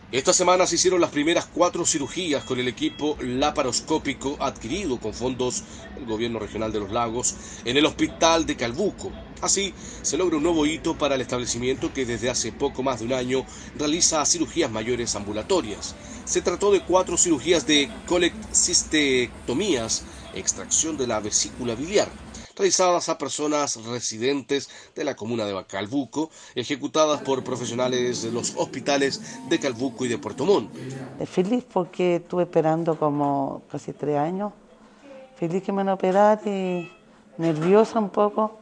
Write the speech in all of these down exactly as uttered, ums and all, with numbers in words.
Esta semana se hicieron las primeras cuatro cirugías con el equipo laparoscópico adquirido con fondos del Gobierno Regional de los Lagos en el Hospital de Calbuco. Así, se logra un nuevo hito para el establecimiento que desde hace poco más de un año realiza cirugías mayores ambulatorias. Se trató de cuatro cirugías de colecistectomías, extracción de la vesícula biliar, realizadas a personas residentes de la comuna de Calbuco, ejecutadas por profesionales de los hospitales de Calbuco y de Puerto Montt. Feliz porque estuve esperando como casi tres años. Feliz que me van a operar y nerviosa un poco,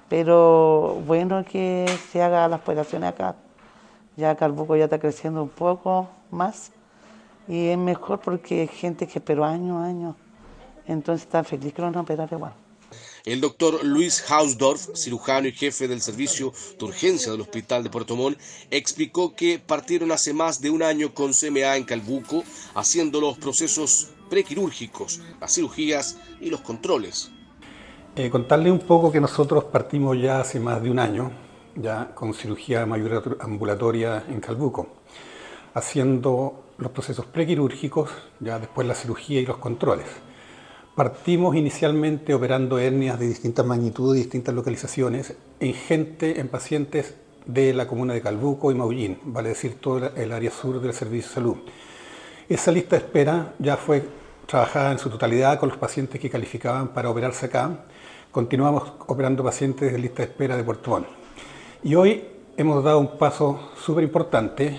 pero bueno que se haga las operaciones acá. Ya Calbuco ya está creciendo un poco más y es mejor porque hay gente que esperó años, años. Entonces está feliz que lo van a operar igual. El doctor Luis Hausdorff, cirujano y jefe del servicio de urgencia del Hospital de Puerto Montt, explicó que partieron hace más de un año con C M A en Calbuco, haciendo los procesos prequirúrgicos, las cirugías y los controles. Eh, contarle un poco que nosotros partimos ya hace más de un año, ya con cirugía mayor ambulatoria en Calbuco, haciendo los procesos prequirúrgicos, ya después la cirugía y los controles. Partimos inicialmente operando hernias de distintas magnitudes y distintas localizaciones en gente, en pacientes de la comuna de Calbuco y Maullín, vale decir todo el área sur del Servicio de Salud. Esa lista de espera ya fue trabajada en su totalidad con los pacientes que calificaban para operarse acá. Continuamos operando pacientes de lista de espera de Puerto Montt. Y hoy hemos dado un paso súper importante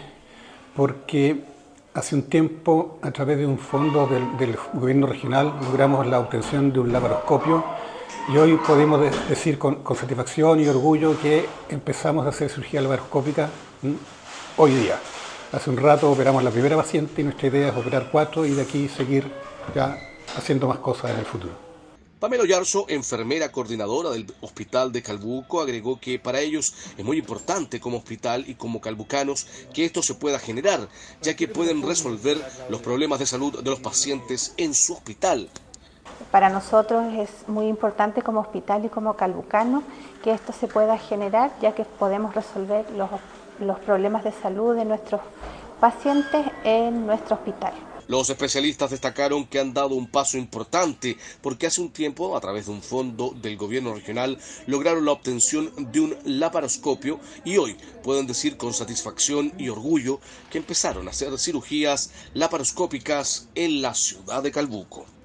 porque hace un tiempo, a través de un fondo del, del gobierno regional, logramos la obtención de un laparoscopio y hoy podemos de, decir con, con satisfacción y orgullo que empezamos a hacer cirugía laparoscópica ¿m? hoy día. Hace un rato operamos la primera paciente y nuestra idea es operar cuatro y de aquí seguir ya haciendo más cosas en el futuro. Pamela Oyarzo, enfermera coordinadora del Hospital de Calbuco, agregó que para ellos es muy importante como hospital y como calbucanos que esto se pueda generar, ya que pueden resolver los problemas de salud de los pacientes en su hospital. Para nosotros es muy importante como hospital y como calbucano que esto se pueda generar, ya que podemos resolver los, los problemas de salud de nuestros pacientes en nuestro hospital. Los especialistas destacaron que han dado un paso importante porque hace un tiempo, a través de un fondo del gobierno regional, lograron la obtención de un laparoscopio y hoy pueden decir con satisfacción y orgullo que empezaron a hacer cirugías laparoscópicas en la ciudad de Calbuco.